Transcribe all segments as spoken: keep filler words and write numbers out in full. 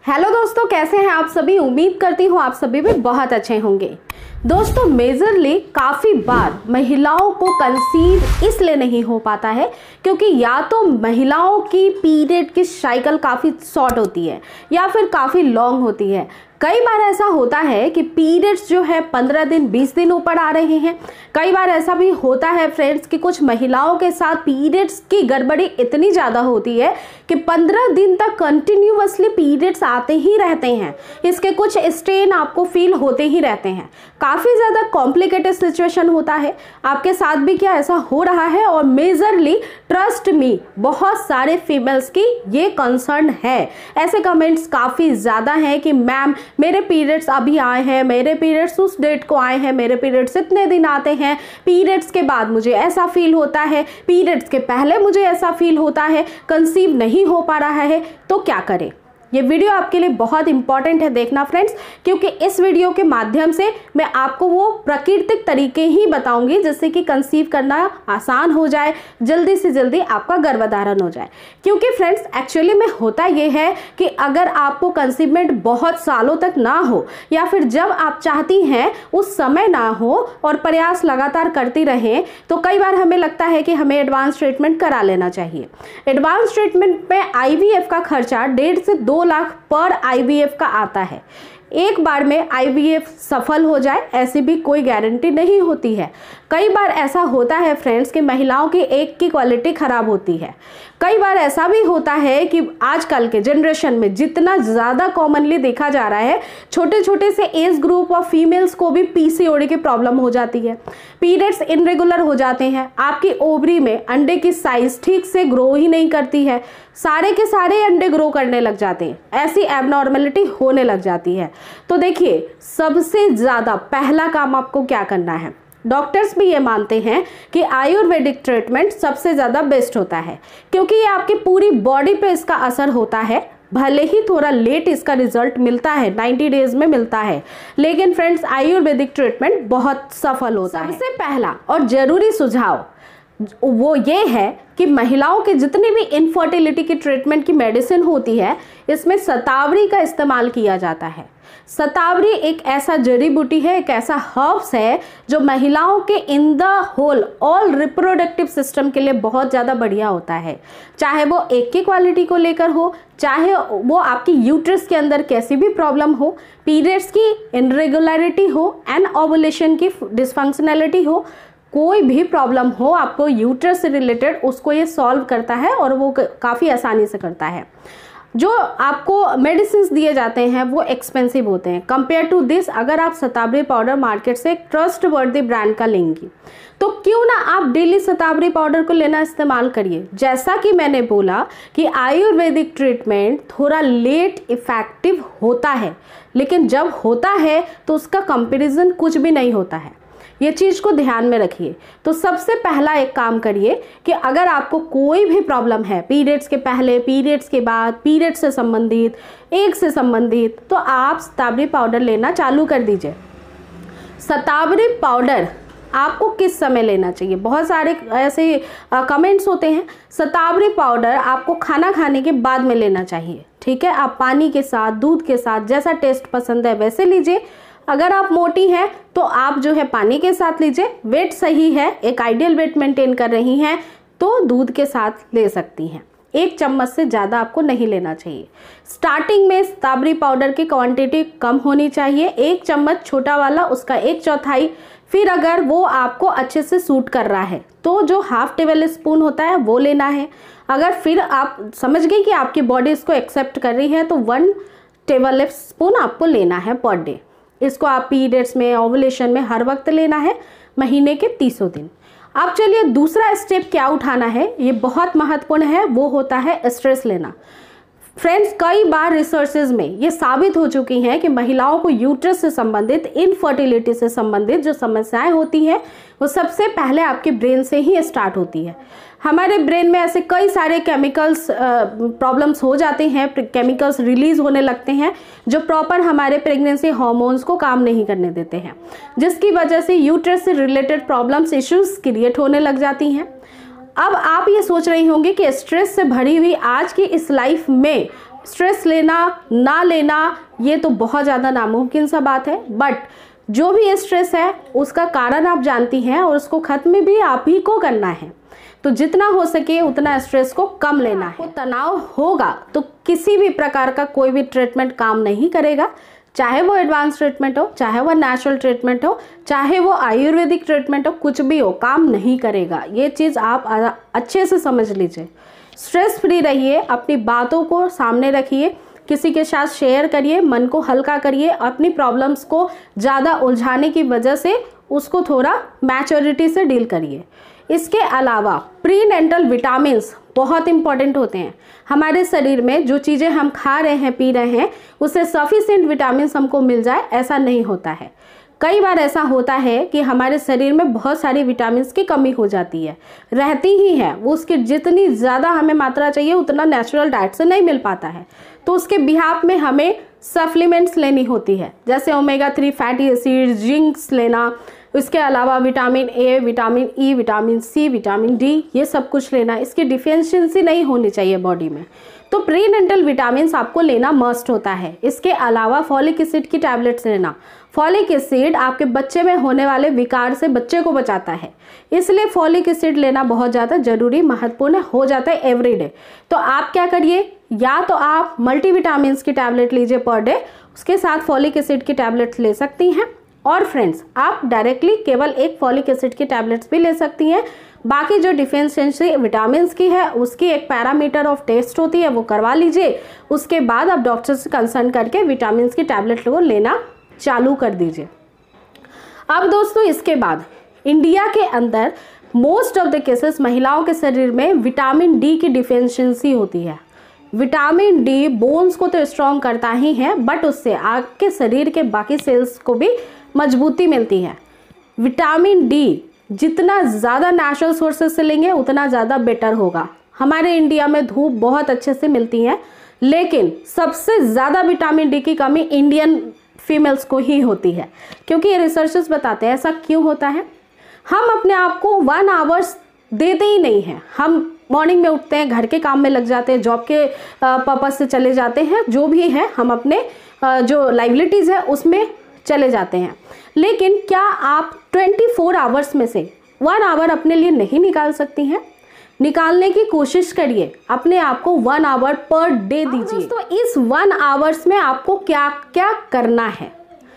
Hello दोस्तों, कैसे हैं आप सभी। उम्मीद करती हूँ आप सभी भी बहुत अच्छे होंगे। दोस्तों, मेजरली काफ़ी बार महिलाओं को कंसीव इसलिए नहीं हो पाता है क्योंकि या तो महिलाओं की पीरियड की साइकिल काफ़ी शॉर्ट होती है या फिर काफ़ी लॉन्ग होती है। कई बार ऐसा होता है कि पीरियड्स जो है पंद्रह दिन बीस दिन ऊपर आ रहे हैं। कई बार ऐसा भी होता है फ्रेंड्स कि कुछ महिलाओं के साथ पीरियड्स की गड़बड़ी इतनी ज़्यादा होती है कि पंद्रह दिन तक कंटिन्यूअसली पीरियड्स आते ही रहते हैं। इसके कुछ स्ट्रेन आपको फील होते ही रहते हैं। काफ़ी ज़्यादा कॉम्प्लिकेटेड सिचुएशन होता है। आपके साथ भी क्या ऐसा हो रहा है? और मेजरली ट्रस्ट मी, बहुत सारे फीमेल्स की ये कंसर्न है। ऐसे कमेंट्स काफ़ी ज़्यादा हैं कि मैम मेरे पीरियड्स अभी आए हैं, मेरे पीरियड्स उस डेट को आए हैं, मेरे पीरियड्स इतने दिन आते हैं, पीरियड्स के बाद मुझे ऐसा फील होता है, पीरियड्स के पहले मुझे ऐसा फील होता है, कंसीव नहीं हो पा रहा है। तो क्या करें? ये वीडियो आपके लिए बहुत इंपॉर्टेंट है देखना फ्रेंड्स, क्योंकि इस वीडियो के माध्यम से मैं आपको वो प्राकृतिक तरीके ही बताऊंगी जिससे कि कंसीव करना आसान हो जाए, जल्दी से जल्दी आपका गर्भधारण हो जाए। क्योंकि फ्रेंड्स एक्चुअली में होता ये है कि अगर आपको कंसीवमेंट बहुत सालों तक ना हो या फिर जब आप चाहती हैं उस समय ना हो और प्रयास लगातार करती रहें, तो कई बार हमें लगता है कि हमें एडवांस ट्रीटमेंट करा लेना चाहिए। एडवांस ट्रीटमेंट में आईवीएफ का खर्चा डेढ़ से दो लाख पर आईवीएफ का आता है। एक बार में आईवीएफ सफल हो जाए ऐसी भी कोई गारंटी नहीं होती है। कई बार ऐसा होता है फ्रेंड्स कि महिलाओं की एग की क्वालिटी खराब होती है। कई बार ऐसा भी होता है कि आजकल के जनरेशन में जितना ज़्यादा कॉमनली देखा जा रहा है, छोटे छोटे से एज ग्रुप ऑफ फीमेल्स को भी पीसीओडी की प्रॉब्लम हो जाती है। पीरियड्स इनरेगुलर हो जाते हैं। आपकी ओवरी में अंडे की साइज ठीक से ग्रो ही नहीं करती है, सारे के सारे अंडे ग्रो करने लग जाते हैं, ऐसी एबनॉर्मलिटी होने लग जाती है। तो देखिए, सबसे ज़्यादा पहला काम आपको क्या करना है। डॉक्टर्स भी ये मानते हैं कि आयुर्वेदिक ट्रीटमेंट सबसे ज़्यादा बेस्ट होता है क्योंकि ये आपकी पूरी बॉडी पे इसका असर होता है। भले ही थोड़ा लेट इसका रिजल्ट मिलता है, नब्बे डेज में मिलता है, लेकिन फ्रेंड्स आयुर्वेदिक ट्रीटमेंट बहुत सफल होता है। सबसे पहला और ज़रूरी सुझाव वो ये है कि महिलाओं के जितनी भी इनफर्टिलिटी की ट्रीटमेंट की मेडिसिन होती है, इसमें शतावरी का इस्तेमाल किया जाता है। शतावरी एक ऐसा जड़ी बूटी है, एक ऐसा हर्ब्स है जो महिलाओं के in the whole all reproductive system के लिए बहुत ज़्यादा बढ़िया होता है। चाहे वो एग की क्वालिटी को लेकर हो, चाहे वो आपकी यूट्रस के अंदर कैसी भी प्रॉब्लम हो, पीरियड्स की इनरेगुलरिटी हो, एंड ओवुलेशन की डिसफंक्शनैलिटी हो, कोई भी प्रॉब्लम हो आपको यूट्रस से रिलेटेड, उसको ये सॉल्व करता है और वो काफ़ी आसानी से करता है। जो आपको मेडिसिन दिए जाते हैं वो एक्सपेंसिव होते हैं। कंपेयर टू दिस, अगर आप शतावरी पाउडर मार्केट से एक ट्रस्ट वर्दी ब्रांड का लेंगी तो क्यों ना आप डेली शतावरी पाउडर को लेना इस्तेमाल करिए। जैसा कि मैंने बोला कि आयुर्वेदिक ट्रीटमेंट थोड़ा लेट इफेक्टिव होता है, लेकिन जब होता है तो उसका कंपैरिजन कुछ भी नहीं होता है। ये चीज़ को ध्यान में रखिए। तो सबसे पहला एक काम करिए कि अगर आपको कोई भी प्रॉब्लम है, पीरियड्स के पहले, पीरियड्स के बाद, पीरियड्स से संबंधित, एग से संबंधित, तो आप शतावरी पाउडर लेना चालू कर दीजिए। शतावरी पाउडर आपको किस समय लेना चाहिए? बहुत सारे ऐसे कमेंट्स होते हैं। शतावरी पाउडर आपको खाना खाने के बाद में लेना चाहिए, ठीक है। आप पानी के साथ, दूध के साथ, जैसा टेस्ट पसंद है वैसे लीजिए। अगर आप मोटी हैं तो आप जो है पानी के साथ लीजिए। वेट सही है, एक आइडियल वेट मेंटेन कर रही हैं तो दूध के साथ ले सकती हैं। एक चम्मच से ज़्यादा आपको नहीं लेना चाहिए। स्टार्टिंग में शतावरी पाउडर की क्वांटिटी कम होनी चाहिए, एक चम्मच छोटा वाला, उसका एक चौथाई। फिर अगर वो आपको अच्छे से सूट कर रहा है तो जो हाफ टेबल स्पून होता है वो लेना है। अगर फिर आप समझ गई कि आपकी बॉडी इसको एक्सेप्ट कर रही है तो वन टेबल स्पून आपको लेना है पर डे। इसको आप पीरियड्स में, ओवुलेशन में हर वक्त लेना है, महीने के तीसों दिन। अब चलिए दूसरा स्टेप क्या उठाना है, ये बहुत महत्वपूर्ण है, वो होता है स्ट्रेस लेना। फ्रेंड्स, कई बार रिसर्चेज में ये साबित हो चुकी हैं कि महिलाओं को यूट्रस से संबंधित, इनफर्टिलिटी से संबंधित जो समस्याएं होती हैं वो सबसे पहले आपके ब्रेन से ही स्टार्ट होती है। हमारे ब्रेन में ऐसे कई सारे केमिकल्स प्रॉब्लम्स हो जाते हैं, केमिकल्स रिलीज होने लगते हैं जो प्रॉपर हमारे प्रेगनेंसी हार्मोन्स को काम नहीं करने देते हैं, जिसकी वजह से यूट्रस से रिलेटेड प्रॉब्लम्स, इश्यूज क्रिएट होने लग जाती हैं। अब आप ये सोच रही होंगी कि स्ट्रेस से भरी हुई आज की इस लाइफ में स्ट्रेस लेना ना लेना ये तो बहुत ज़्यादा नामुमकिन सा बात है, बट जो भी ये स्ट्रेस है उसका कारण आप जानती हैं और उसको ख़त्म भी आप ही को करना है। तो जितना हो सके उतना स्ट्रेस को कम लेना है। तनाव होगा तो किसी भी प्रकार का कोई भी ट्रीटमेंट काम नहीं करेगा, चाहे वो एडवांस ट्रीटमेंट हो, चाहे वो नेचुरल ट्रीटमेंट हो, चाहे वो आयुर्वेदिक ट्रीटमेंट हो, कुछ भी हो, काम नहीं करेगा। ये चीज़ आप अच्छे से समझ लीजिए। स्ट्रेस फ्री रहिए, अपनी बातों को सामने रखिए, किसी के साथ शेयर करिए, मन को हल्का करिए, अपनी प्रॉब्लम्स को ज़्यादा उलझाने की वजह से उसको थोड़ा मैच्योरिटी से डील करिए। इसके अलावा प्रीनेंटल विटामिन्स बहुत इंपॉर्टेंट होते हैं। हमारे शरीर में जो चीज़ें हम खा रहे हैं, पी रहे हैं, उससे सफिशिएंट विटामिन्स हमको मिल जाए ऐसा नहीं होता है। कई बार ऐसा होता है कि हमारे शरीर में बहुत सारी विटामिन्स की कमी हो जाती है, रहती ही है, वो उसकी जितनी ज़्यादा हमें मात्रा चाहिए उतना नेचुरल डाइट से नहीं मिल पाता है। तो उसके बिहाफ में हमें सप्लीमेंट्स लेनी होती है, जैसे omega three fatty acid, zincs लेना, इसके अलावा vitamin A, vitamin E, vitamin C, vitamin D, ये सब कुछ लेना। इसकी डिफिशियंसी नहीं होनी चाहिए बॉडी में। तो प्रीनेंटल विटामिन्स आपको लेना मस्ट होता है। इसके अलावा फॉलिक एसिड की टैबलेट्स लेना। फॉलिक एसिड आपके बच्चे में होने वाले विकार से बच्चे को बचाता है, इसलिए फॉलिक एसिड लेना बहुत ज़्यादा जरूरी महत्वपूर्ण हो जाता है एवरीडे। तो आप क्या करिए, या तो आप मल्टीविटामिन्स की टैबलेट लीजिए पर डे, उसके साथ फॉलिक एसिड की टैबलेट्स ले सकती हैं। और फ्रेंड्स, आप डायरेक्टली केवल एक फॉलिक एसिड की टैबलेट्स भी ले सकती हैं। बाकी जो डिफिशियंसी विटामिन्स की है उसकी एक पैरामीटर ऑफ टेस्ट होती है, वो करवा लीजिए। उसके बाद आप डॉक्टर से कंसल्ट करके विटामिन्स की टैबलेट को लेना चालू कर दीजिए। अब दोस्तों, इसके बाद इंडिया के अंदर मोस्ट ऑफ द केसेस महिलाओं के शरीर में विटामिन डी की डिफिशियंसी होती है। विटामिन डी बोन्स को तो स्ट्रॉन्ग करता ही है, बट उससे आपके शरीर के बाकी सेल्स को भी मजबूती मिलती है। विटामिन डी जितना ज़्यादा नेचुरल सोर्सेज से लेंगे उतना ज़्यादा बेटर होगा। हमारे इंडिया में धूप बहुत अच्छे से मिलती है, लेकिन सबसे ज़्यादा विटामिन डी की कमी इंडियन फीमेल्स को ही होती है, क्योंकि ये रिसर्चेस बताते हैं। ऐसा क्यों होता है? हम अपने आप को वन आवर्स देते ही नहीं हैं। हम मॉर्निंग में उठते हैं, घर के काम में लग जाते हैं, जॉब के पर्पज से चले जाते हैं, जो भी है हम अपने जो लाइबिलिटीज़ है उसमें चले जाते हैं। लेकिन क्या आप चौबीस आवर्स में से वन आवर अपने लिए नहीं निकाल सकती हैं? निकालने की कोशिश करिए, अपने आप को वन आवर पर डे दीजिए। तो इस वन आवर्स में आपको क्या क्या करना है?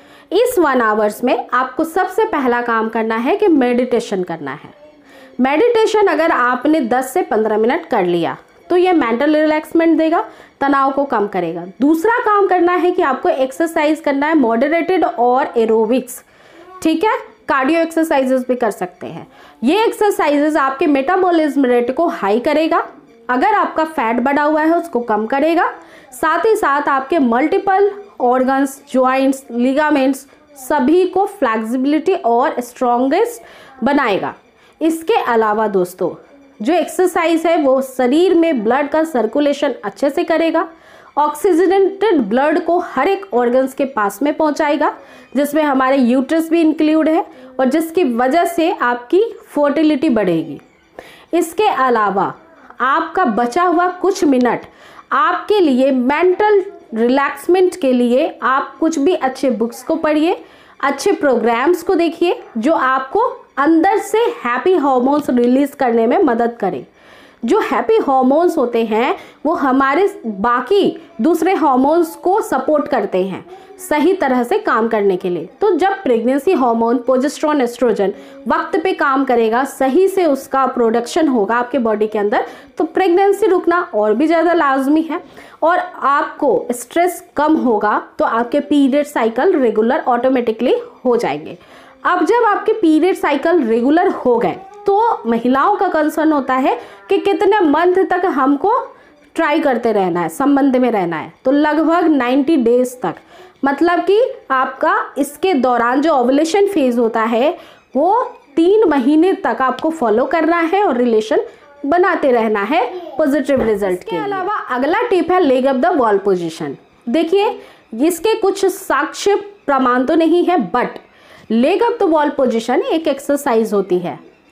इस वन आवर्स में आपको सबसे पहला काम करना है कि मेडिटेशन करना है। मेडिटेशन अगर आपने दस से पंद्रह मिनट कर लिया तो ये मेंटल रिलैक्समेंट देगा, तनाव को कम करेगा। दूसरा काम करना है कि आपको एक्सरसाइज करना है, मॉडरेटेड और एरोबिक्स, ठीक है, कार्डियो एक्सरसाइजेस भी कर सकते हैं। ये एक्सरसाइजेस आपके मेटाबॉलिज्म रेट को हाई करेगा, अगर आपका फैट बढ़ा हुआ है उसको कम करेगा, साथ ही साथ आपके मल्टीपल ऑर्गन्स, ज्वाइंट्स, लिगामेंट्स सभी को फ्लेक्सिबिलिटी और स्ट्रॉन्गेस्ट बनाएगा। इसके अलावा दोस्तों, जो एक्सरसाइज है वो शरीर में ब्लड का सर्कुलेशन अच्छे से करेगा, ऑक्सीजनेटेड ब्लड को हर एक ऑर्गन्स के पास में पहुंचाएगा, जिसमें हमारे यूट्रस भी इंक्लूड है, और जिसकी वजह से आपकी फर्टिलिटी बढ़ेगी। इसके अलावा आपका बचा हुआ कुछ मिनट आपके लिए मेंटल रिलैक्समेंट के लिए आप कुछ भी अच्छे बुक्स को पढ़िए, अच्छे प्रोग्राम्स को देखिए जो आपको अंदर से हैप्पी हार्मोन्स रिलीज करने में मदद करें। जो हैप्पी हार्मोन्स होते हैं वो हमारे बाकी दूसरे हार्मोन्स को सपोर्ट करते हैं सही तरह से काम करने के लिए। तो जब प्रेगनेंसी हार्मोन प्रोजेस्टेरोन, एस्ट्रोजन वक्त पे काम करेगा, सही से उसका प्रोडक्शन होगा आपके बॉडी के अंदर, तो प्रेगनेंसी रुकना और भी ज़्यादा लाजमी है और आपको स्ट्रेस कम होगा, तो आपके पीरियड साइकिल रेगुलर ऑटोमेटिकली हो जाएंगे। अब जब आपके पीरियड साइकिल रेगुलर हो गए तो महिलाओं का कंसर्न होता है कि कितने मंथ तक हमको ट्राई करते रहना है, संबंध में रहना है। तो लगभग नब्बे डेज तक, मतलब कि आपका इसके दौरान जो ओवुलेशन फेज होता है वो तीन महीने तक आपको फॉलो करना है और रिलेशन बनाते रहना है पॉजिटिव रिजल्ट के अलावा अगला टिप है leg up the wall position. देखिए, इसके कुछ साक्ष्य प्रमाण तो नहीं है, but leg up the wall position एक एक्सरसाइज होती है।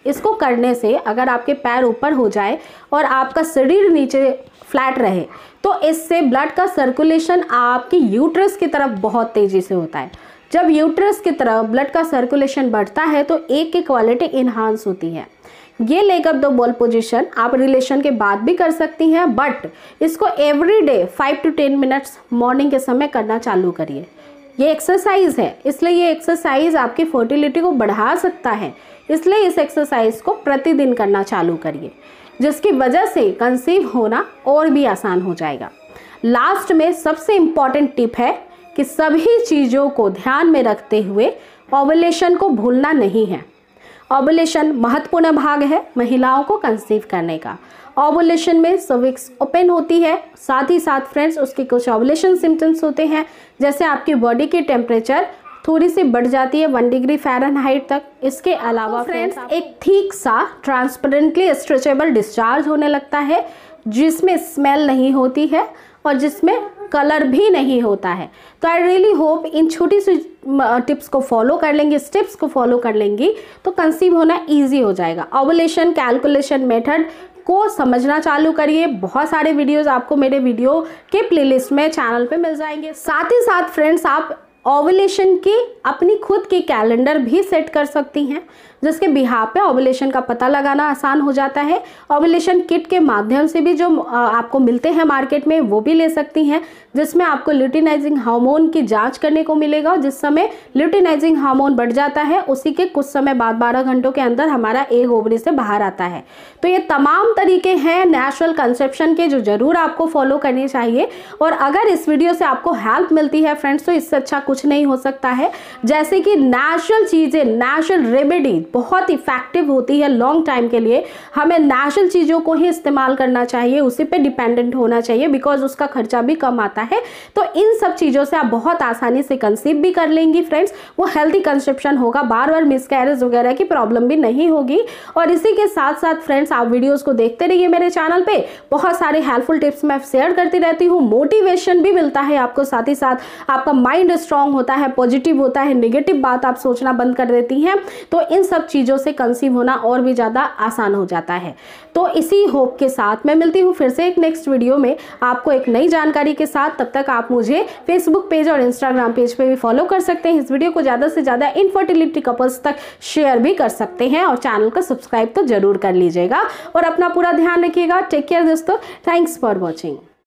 इसको करने से अगर आपके पैर ऊपर हो जाए और आपका शरीर नीचे फ्लैट रहे तो इससे ब्लड का सर्कुलेशन आपकी यूट्रस की तरफ बहुत तेज़ी से होता है। जब यूट्रस की तरफ ब्लड का सर्कुलेशन बढ़ता है तो एक की क्वालिटी इन्हांस होती है। ये leg up the wall position आप रिलेशन के बाद भी कर सकती हैं, बट इसको every day five to ten minutes morning के समय करना चालू करिए। ये एक्सरसाइज है, इसलिए ये एक्सरसाइज आपकी फर्टिलिटी को बढ़ा सकता है, इसलिए इस एक्सरसाइज को प्रतिदिन करना चालू करिए, जिसकी वजह से कंसीव होना और भी आसान हो जाएगा। लास्ट में सबसे इम्पॉर्टेंट टिप है कि सभी चीज़ों को ध्यान में रखते हुए ओवुलेशन को भूलना नहीं है। ओवुलेशन महत्वपूर्ण भाग है महिलाओं को कंसीव करने का। ओवुलेशन में सर्विक्स ओपन होती है, साथ ही साथ फ्रेंड्स उसके कुछ ओवुलेशन सिम्टम्स होते हैं, जैसे आपकी बॉडी की टेम्परेचर थोड़ी सी बढ़ जाती है वन डिग्री फ़ारेनहाइट तक। इसके अलावा फ्रेंड्स एक ठीक सा ट्रांसपेरेंटली स्ट्रेचेबल डिस्चार्ज होने लगता है, जिसमें स्मेल नहीं होती है और जिसमें कलर भी नहीं होता है। तो आई रियली होप इन छोटी सी टिप्स को फॉलो कर लेंगे, स्टेप्स को फॉलो कर लेंगी तो कंसीव होना इजी हो जाएगा। ओवुलेशन कैलकुलेशन मेथड को समझना चालू करिए। बहुत सारे वीडियोस आपको मेरे वीडियो के प्लेलिस्ट में चैनल पे मिल जाएंगे। साथ ही साथ फ्रेंड्स आप ओवुलेशन की अपनी खुद की कैलेंडर भी सेट कर सकती हैं, जिसके बिहाफ पे ओवुलेशन का पता लगाना आसान हो जाता है। ओवुलेशन किट के माध्यम से भी जो आपको मिलते हैं मार्केट में वो भी ले सकती हैं, जिसमें आपको ल्यूटिनाइजिंग हार्मोन की जांच करने को मिलेगा। जिस समय ल्यूटिनाइजिंग हार्मोन बढ़ जाता है उसी के कुछ समय बाद बारह घंटों के अंदर हमारा एग ओवरी से बाहर आता है। तो ये तमाम तरीके हैं नेचुरल कंसेप्शन के जो ज़रूर आपको फॉलो करने चाहिए। और अगर इस वीडियो से आपको हेल्प मिलती है फ्रेंड्स तो इससे अच्छा कुछ नहीं हो सकता है। जैसे कि नेचुरल चीज़ें, नेचुरल रेमेडी बहुत इफेक्टिव होती है लॉन्ग टाइम के लिए। हमें नेचुरल चीज़ों को ही इस्तेमाल करना चाहिए, उसी पे डिपेंडेंट होना चाहिए, बिकॉज उसका खर्चा भी कम आता है। तो इन सब चीज़ों से आप बहुत आसानी से कंसीव भी कर लेंगी फ्रेंड्स। वो हेल्थी कंसेप्शन होगा, बार बार मिसकैरेज वगैरह की प्रॉब्लम भी नहीं होगी। और इसी के साथ साथ फ्रेंड्स आप वीडियोस को देखते रहिए मेरे चैनल पे। बहुत सारे हेल्पफुल टिप्स मैं शेयर करती रहती हूँ, मोटिवेशन भी मिलता है आपको, साथ ही साथ आपका माइंड स्ट्रांग होता है, पॉजिटिव होता है, नेगेटिव बात आप सोचना बंद कर देती हैं। तो इन सब चीज़ों से कंसीव होना और भी ज़्यादा आसान हो जाता है। तो इसी होप के साथ मैं मिलती हूँ फिर से एक नेक्स्ट वीडियो में आपको एक नई जानकारी के साथ। तब तक आप मुझे फेसबुक पेज और इंस्टाग्राम पेज पे भी फॉलो कर सकते हैं। इस वीडियो को ज़्यादा से ज़्यादा इनफर्टिलिटी कपल्स तक शेयर भी कर सकते हैं और चैनल को सब्सक्राइब तो जरूर कर लीजिएगा और अपना पूरा ध्यान रखिएगा। टेक केयर दोस्तों, थैंक्स फॉर वॉचिंग।